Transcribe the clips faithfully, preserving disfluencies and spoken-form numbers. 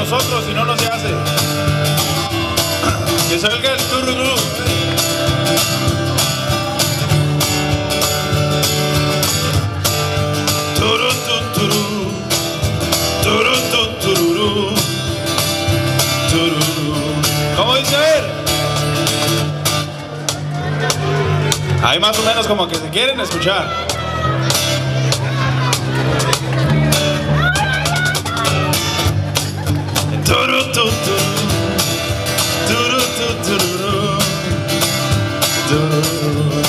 nosotros, si no, no se hace. Que salga el tururú. Turu, tu, turú. Turu, tu, tururú. Tururú. ¿Cómo dice? A ver. Ahí más o menos como que se quieren escuchar. Turu, tu, tu. Turu, tu, tururú. Tururú.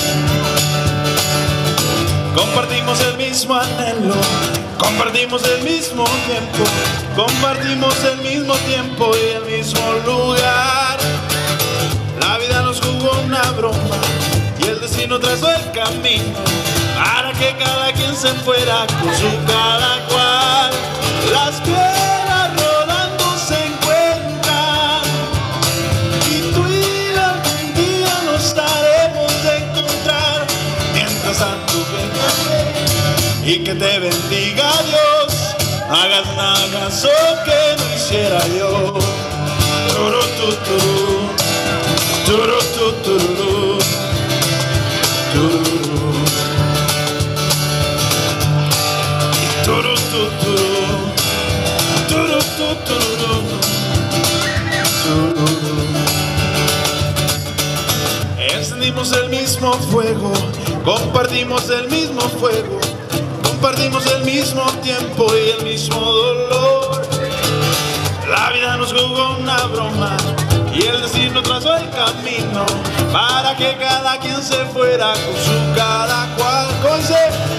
Compartimos el mismo anhelo, compartimos el mismo tiempo, compartimos el mismo tiempo y el mismo lugar. La vida nos jugó una broma y el destino trazó el camino para que cada quien se fuera con su cada cual. Las piedras rodando se encuentran y tú y yo algún día nos daremos de encontrar. Mientras tanto que y que te bendiga Dios, hagas nada caso que no hiciera yo. Turu, tu, tu. Turu, tu, tururú. Tururú. Turu, tu, turú. Turu, tu, tururú. Tururú. Encendimos el mismo fuego, compartimos el mismo fuego, compartimos el mismo tiempo y el mismo dolor. La vida nos jugó una broma y el destino trazó el camino para que cada quien se fuera con su cada cual. Conce.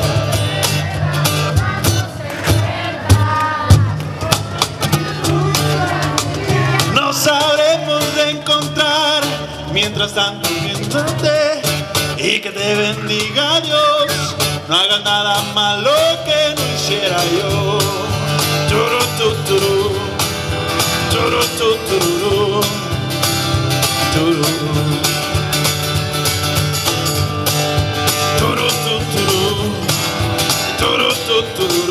Nos sabremos de encontrar, mientras tanto viéndote y que te bendiga Dios, no hagas nada malo que no hiciera yo. Turu, tu, turú. Turu, tu, tururú. Tururú. Turu, tu, turú. Turu, tu, tururú.